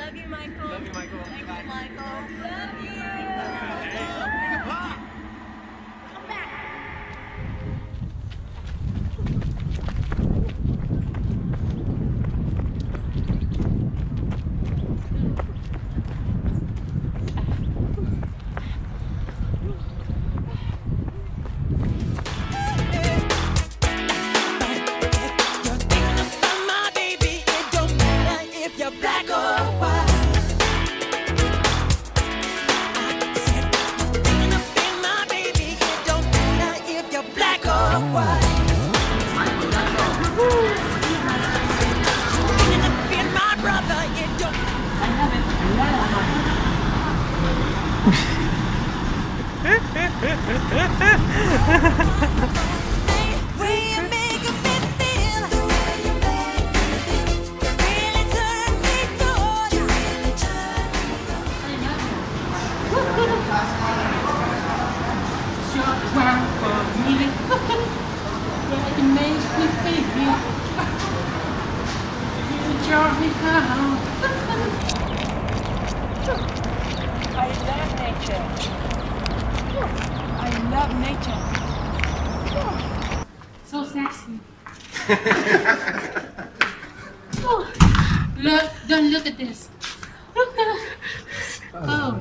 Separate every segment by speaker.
Speaker 1: Love you, Michael.
Speaker 2: Love you, Michael.
Speaker 1: Thank
Speaker 2: Bye.
Speaker 1: you, Michael. Love you. Come back. I love nature. I love nature. So sexy. Oh, look! Don't look at this. Oh.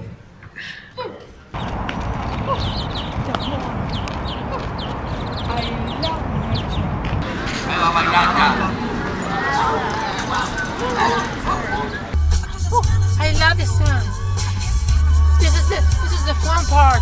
Speaker 1: I love nature. I love the sun. This is the fun part.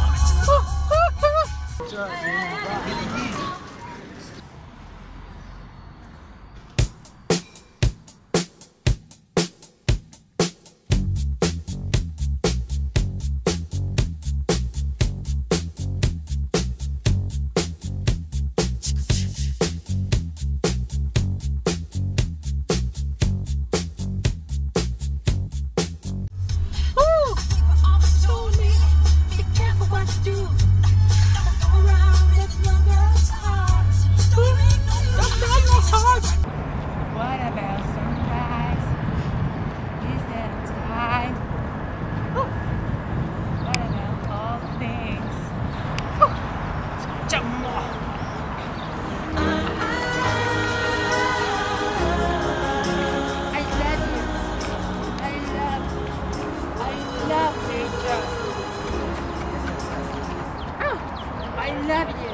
Speaker 1: What about sunrise? Is that a time? What about all things? I love you. I love nature. I love you.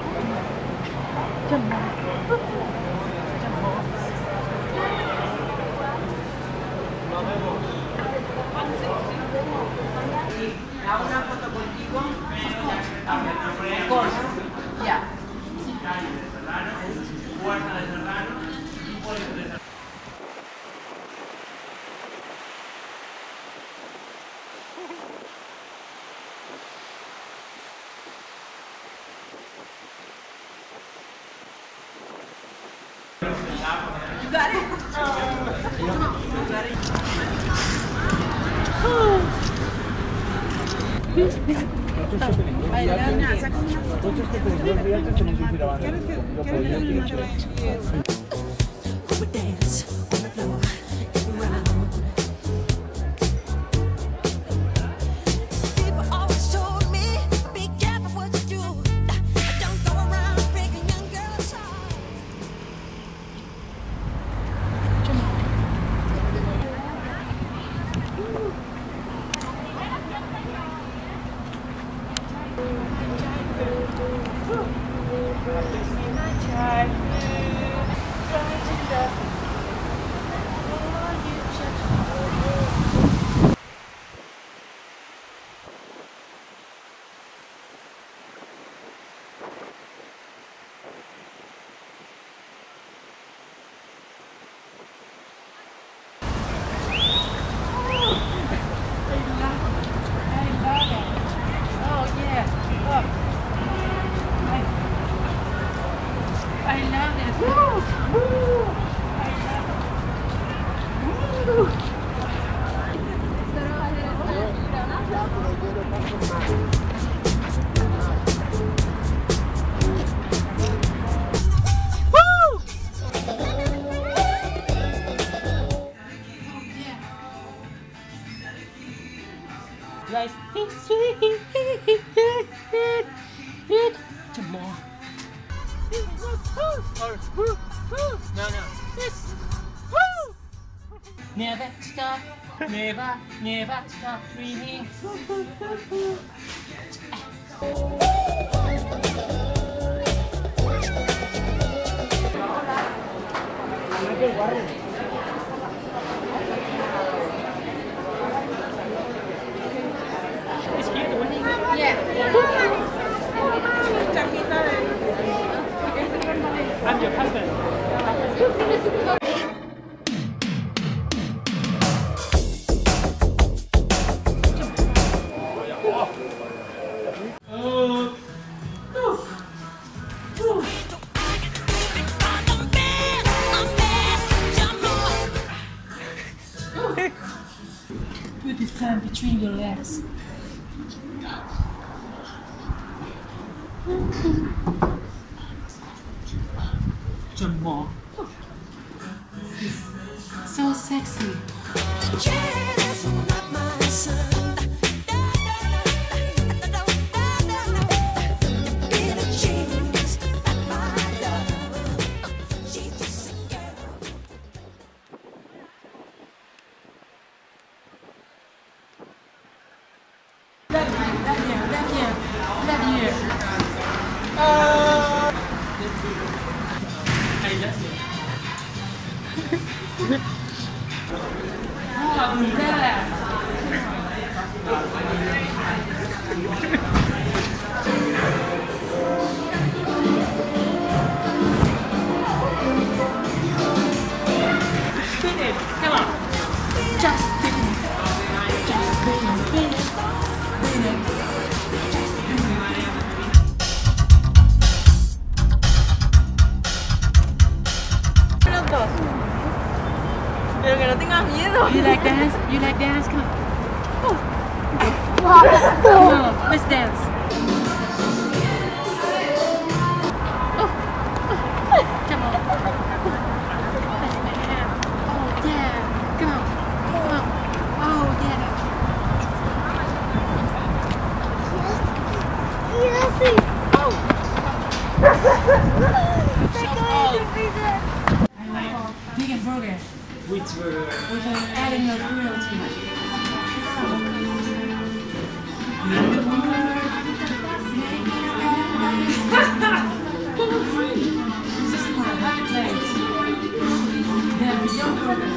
Speaker 2: ¿Hago una foto contigo?
Speaker 1: Ya.
Speaker 2: Puerta de Serrano y puerta de Serrano.
Speaker 1: You got it? I love Life is sweet. Tomorrow. No. This. Never stop. Never stop dreaming. I'm your husband. Put the fan between your legs. More. So sexy. Love you. Come on. Just spin it. Just spin it. Spin it. Spin it. Just spin it.
Speaker 2: Pero que no tengas miedo.
Speaker 1: You like dance? You like dance? Come on. Come on. Let's dance. Come on. Oh yeah. Come on. Come on. Oh yeah. Oh. Vegan burger.
Speaker 2: Which burger?
Speaker 1: With an animal cruelty. This is my happy place. They are beyond burger.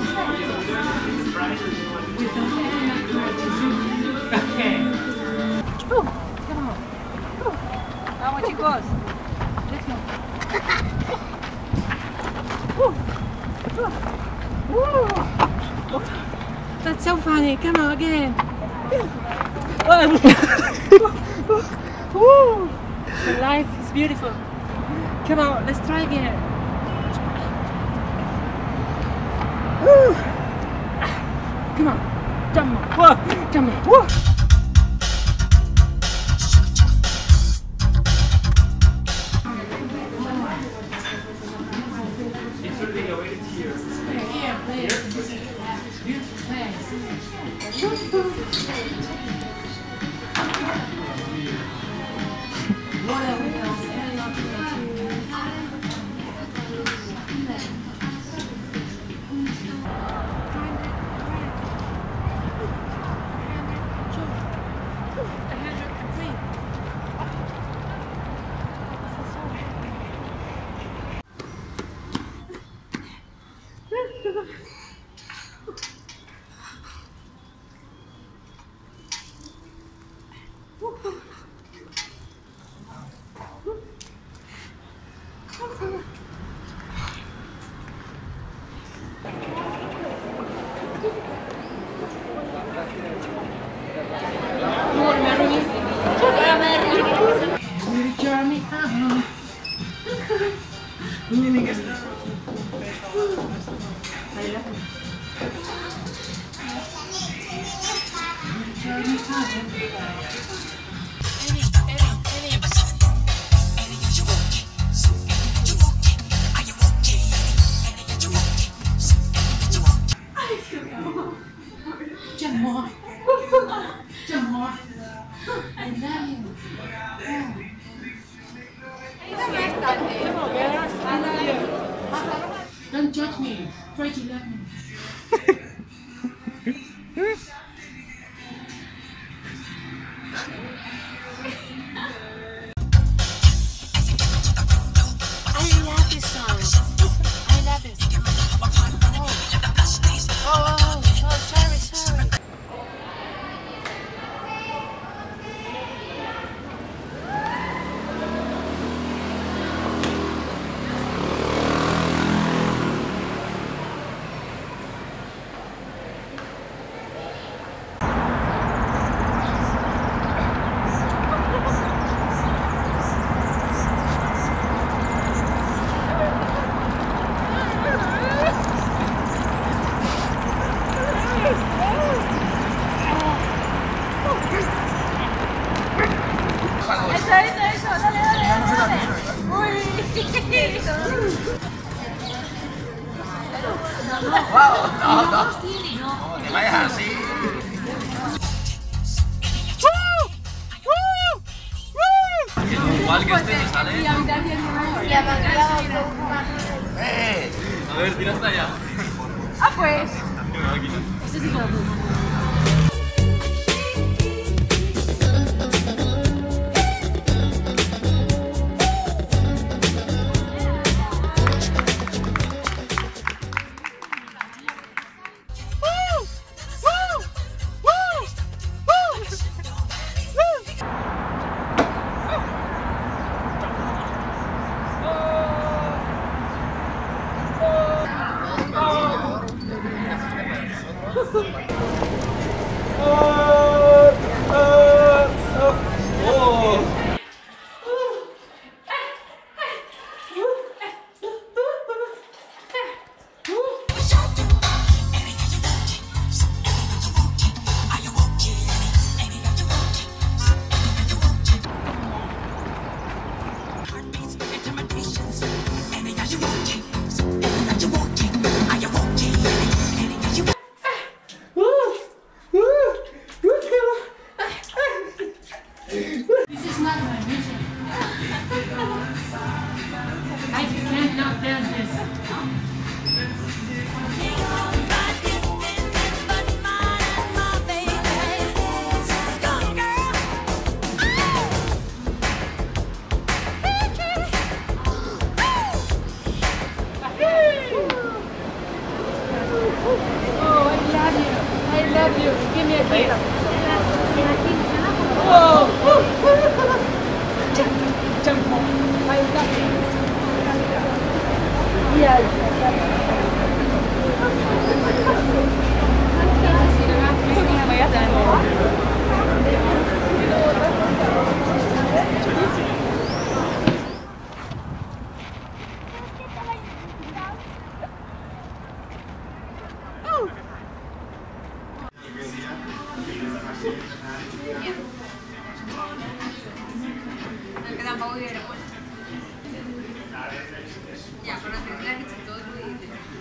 Speaker 1: With an animal cruelty.
Speaker 2: Okay.
Speaker 1: Oh, come on.
Speaker 2: Vamos chicos.
Speaker 1: Let's go. That's so funny. Come on again. Life is beautiful. Come on, let's try again. Come on. Come on. Come on. Here, please. Beautiful place. Water wheels and Jump more. more. I love you. Don't judge me. Try to love me.
Speaker 3: I love this song. I love this. Oh, sorry. Eso, dale. Uy.
Speaker 4: Wow, no, te vayas así. Igual que este me sale. A ver, tira hasta allá.
Speaker 2: Ah, pues.
Speaker 1: This is not my mission. I cannot dance this.
Speaker 2: I love you. Give me a kiss. Jump on. I love you.
Speaker 3: Ya, pero te la dicho todo y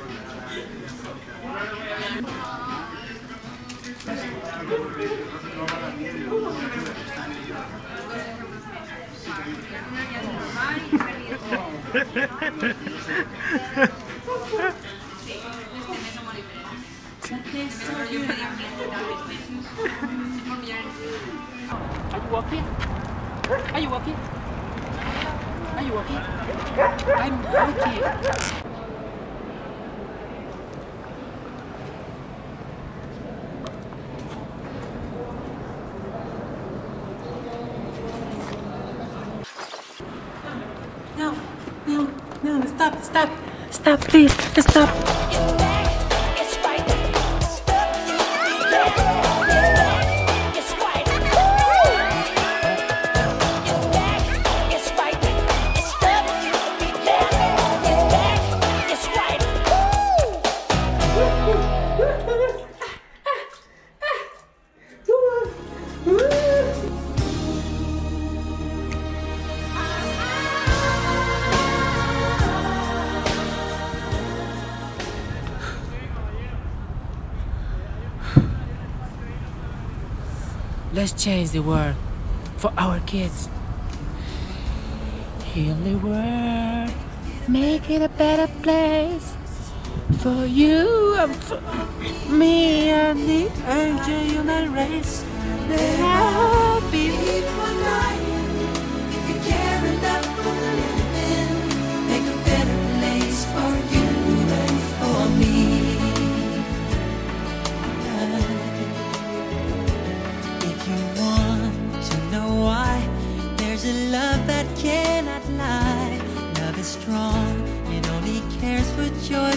Speaker 1: Are you walking? Are you walking? Are you walking? I'm walking. No, stop, please, stop.
Speaker 5: Let's change the world for our kids. Heal the world, make it a better place for you and for me and the angel human race. Let our be one night. If you care enough for the living, make a better place for you and for me. If you want to know why, there's a love that cannot lie. Love is strong, it only cares for joy